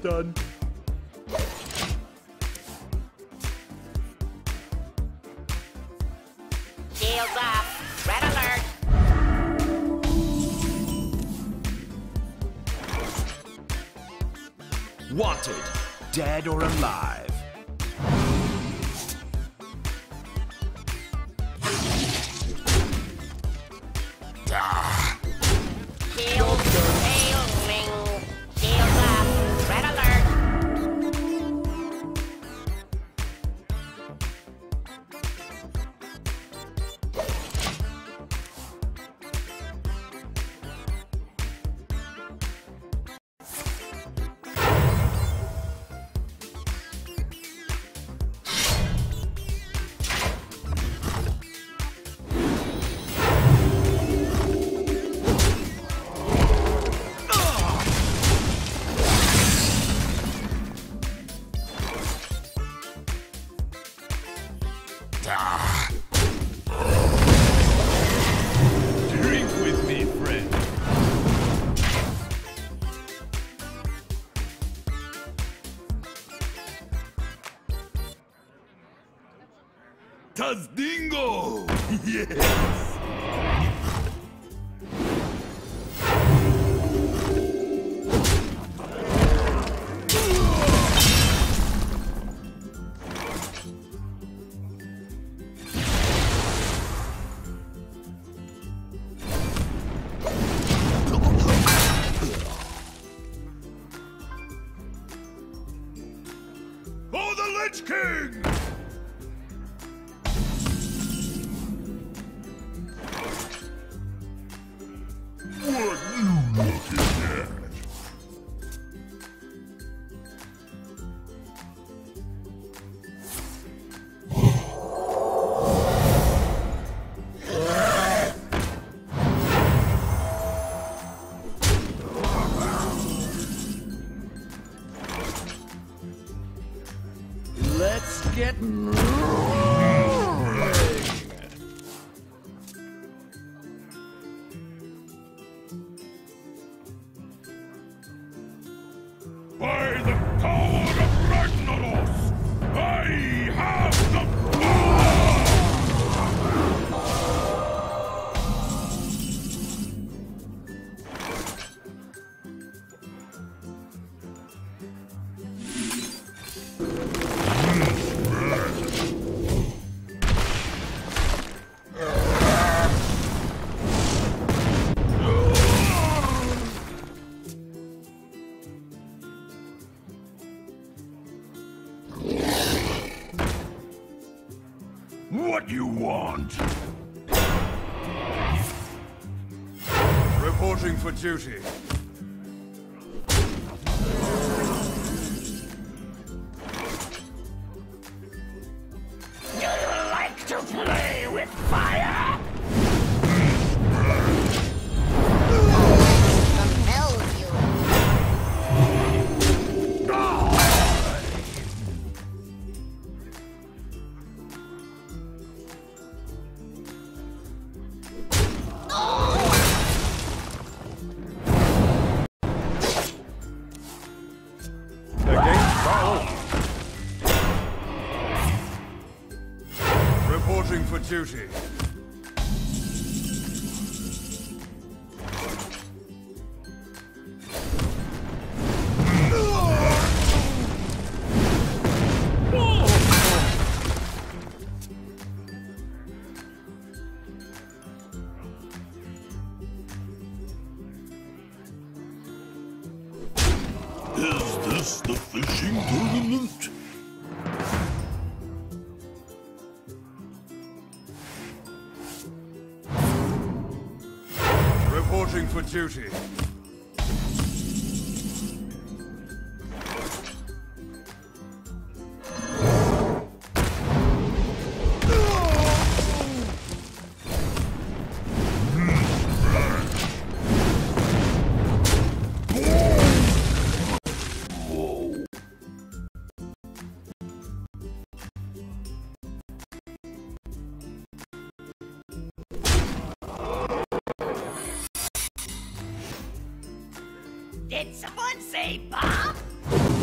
done. Shields up. Red alert. Wanted, dead or alive. Shields failing. Shields up. Red alert. Drink with me, friend. Tazdingo! Yes! Oh, the Lich King! What you looking at? Let's get by the power of Ragnaros, I have the power! What you want? Reporting for duty. Do you like to play with fire? Compel you. Reporting for duty. Is this the fishing tournament? Reporting for duty. Did someone say bomb?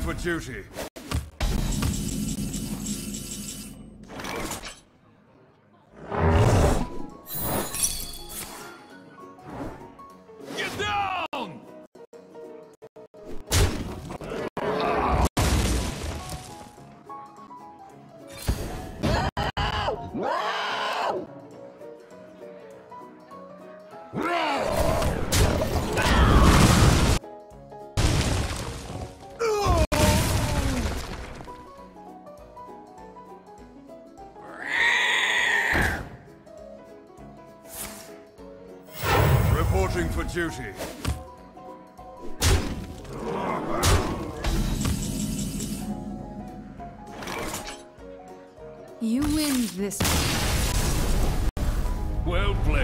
for duty. Get down! Reporting for duty. You win this. Well played.